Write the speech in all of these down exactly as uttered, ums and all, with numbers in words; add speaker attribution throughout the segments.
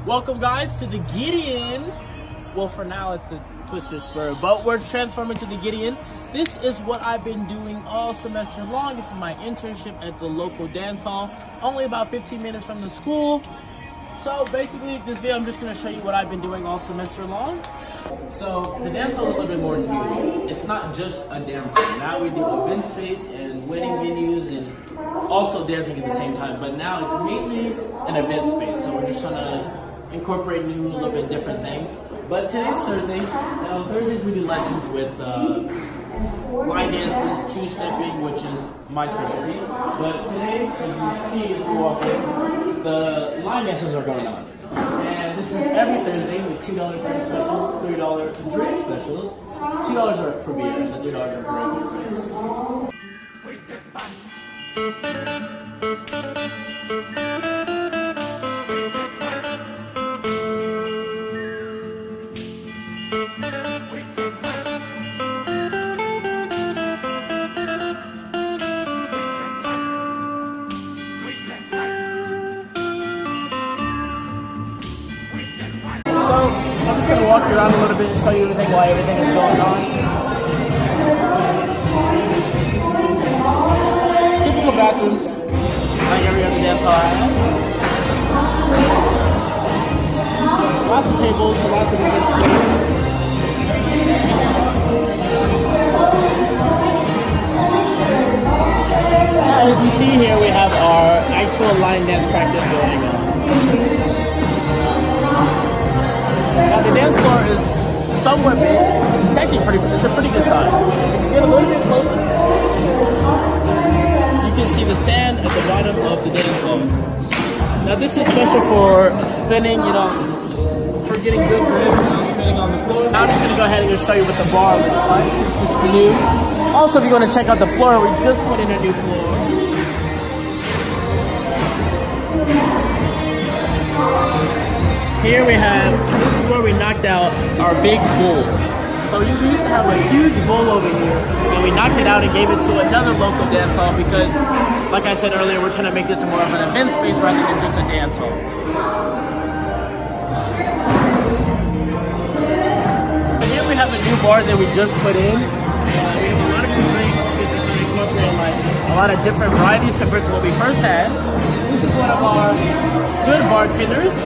Speaker 1: Welcome guys to the Gideon. Well, for now it's the Twister Spur, but we're transforming to the Gideon. This is what I've been doing all semester long. This is my internship at the local dance hall, only about fifteen minutes from the school. So basically this video I'm just going to show you what I've been doing all semester long. So the dance hall is a little bit more new. It's not just a dance hall. Now we do event space and wedding venues and also dancing at the same time, but now it's mainly an event space. So we're just trying to incorporate new, a little bit different things. But today's Thursday. Now Thursdays we do lessons with uh, line dances, two-stepping, which is my specialty. But today, as you see as we walk in, the line dances are going on. And this is every Thursday with two dollar drink specials, three dollar drink special. two dollars are for beer, and the three dollars are for regular beer. So, I'm just going to walk you around a little bit and show you everything while everything is going on. Typical bathrooms, like every other dance hall I have. Lots of tables, so lots of event space. As you see here, we have our actual line dance practice going on. Now the dance floor is somewhat big. It's actually pretty, it's a pretty good size. Get a little bit closer. You can see the sand at the bottom of the dance floor. Now this is special for spinning, you know, for getting good grip, you know, spinning on the floor. Now I'm just gonna go ahead and just show you what the bar looks like since it's new. Also, if you want to check out the floor, we just put in a new floor. Here we have, this is where we knocked out our big bull. So you used to have a huge bull over here, and we knocked it out and gave it to another local dance hall because, like I said earlier, we're trying to make this more of an event space rather than just a dance hall. And here we have a new bar that we just put in. Uh, we have a lot of new drinks. It's going to incorporate like a lot of different varieties compared to what we first had. This is one of our good bartenders.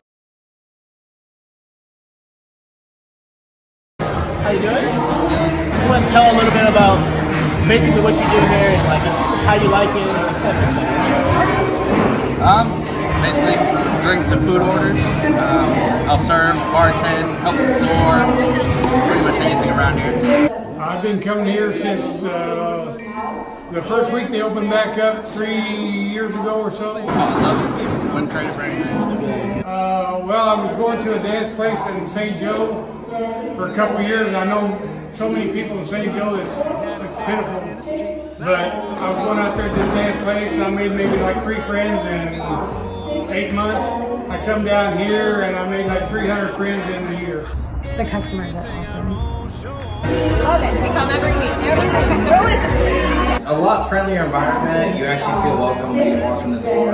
Speaker 1: How you doing? You want to tell a little bit about basically what you do here and like how you like it, et cetera, et cetera.
Speaker 2: Um, basically drinks and food orders. Um, I'll serve, bartend, help with the door, pretty much anything around here.
Speaker 3: I've been coming here since uh, the first week they opened back up three years ago or so.
Speaker 2: I love it. Wouldn't trade it for anything.
Speaker 3: Uh, well, I was going to a dance place in Saint Joe for a couple of years, and I know so many people in Saint Joe that's, that's pitiful. But I was going out there to this dance place, and I made maybe like three friends in eight months. I come down here, and I made like three hundred friends in a year.
Speaker 4: The customers are awesome.
Speaker 5: Love it. We come every week, every week, religiously.
Speaker 6: A lot friendlier environment. You actually feel welcome when you walk in the door,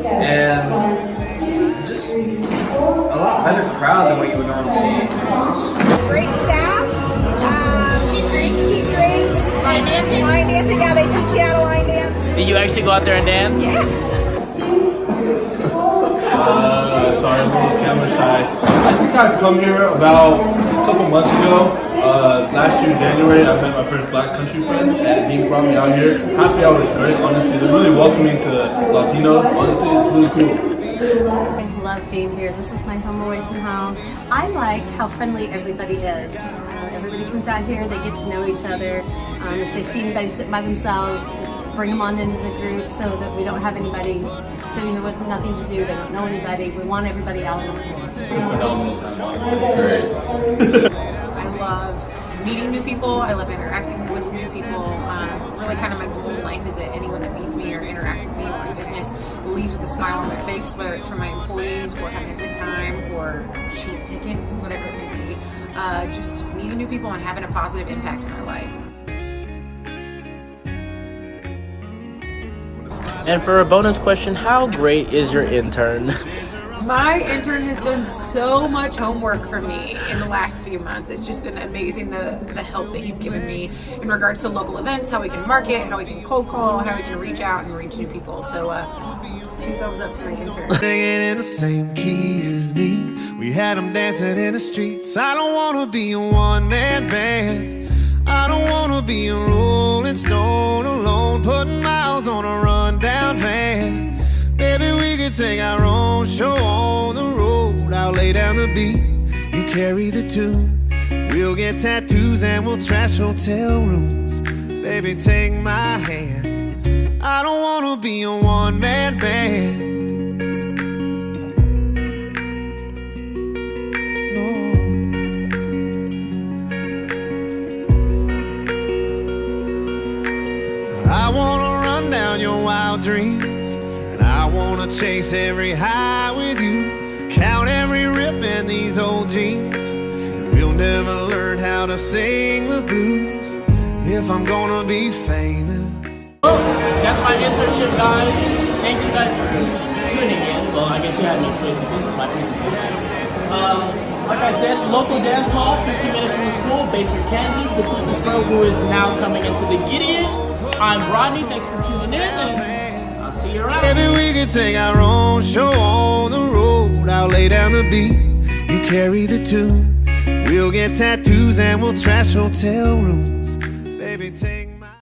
Speaker 6: and just a lot better crowd than what you would normally see.
Speaker 5: Great staff. Um, cheap drinks, cheap drinks. Line dancing. Line dancing. Yeah, they teach you how to line dance.
Speaker 1: Did you actually go out there and dance?
Speaker 5: Yeah.
Speaker 7: Uh, sorry, I'm a little camera shy. I think I've come here about a couple months ago. Uh, last year, January, I met my first black country friend, and he brought me out here. Happy hour is great, honestly. They're really welcoming to Latinos. Honestly, it's really cool.
Speaker 4: I love being here. This is my home away from home. I like how friendly everybody is. Uh, everybody comes out here, they get to know each other. Um, if they see anybody sitting by themselves, just bring them on into the group so that we don't have anybody sitting there with nothing to do. They don't know anybody. We want everybody out on the floor.
Speaker 7: It's a phenomenal time, honestly. It's great.
Speaker 8: I love meeting new people. I love interacting with new people. Um, really kind of my goal in life is that anyone that meets me or interacts with me or my business leaves with a smile on their face, whether it's from my employees or having a good time or cheap tickets, whatever it may be. Uh, just meeting new people and having a positive impact in their life.
Speaker 1: And for a bonus question, how great is your intern?
Speaker 8: My intern has done so much homework for me in the last few months. It's just been amazing the, the help that he's given me in regards to local events, how we can market, how we can cold call, how we can reach out and reach new people. So uh, two thumbs up to my intern.
Speaker 9: Singing in the same key as me. We had them dancing in the streets. I don't want to be a one-man band. I don't want to be a rolling stone alone, putting miles on a rundown van. Baby, we could take our own show on the road. I'll lay down the beat, you carry the tune. We'll get tattoos and we'll trash hotel rooms. Baby, take my hand. I don't wanna be a one-man band. No. I wanna run down your wild dreams. I wanna chase every high with you, count every rip in these old jeans, and we'll never learn how to sing the blues if I'm gonna be famous.
Speaker 1: Well, that's my internship, guys. Thank you guys for tuning in. Well, I guess you had no choice to this is my presentation. Uh, like I said, local dance hall, fifteen minutes from the school, Basic Candies, the Twisted Spur, who is now coming into the Gideon. I'm Rodney, thanks for tuning in, and see you around.
Speaker 9: Maybe we could take our own show on the road. I'll lay down the beat, you carry the tune. We'll get tattoos and we'll trash hotel rooms.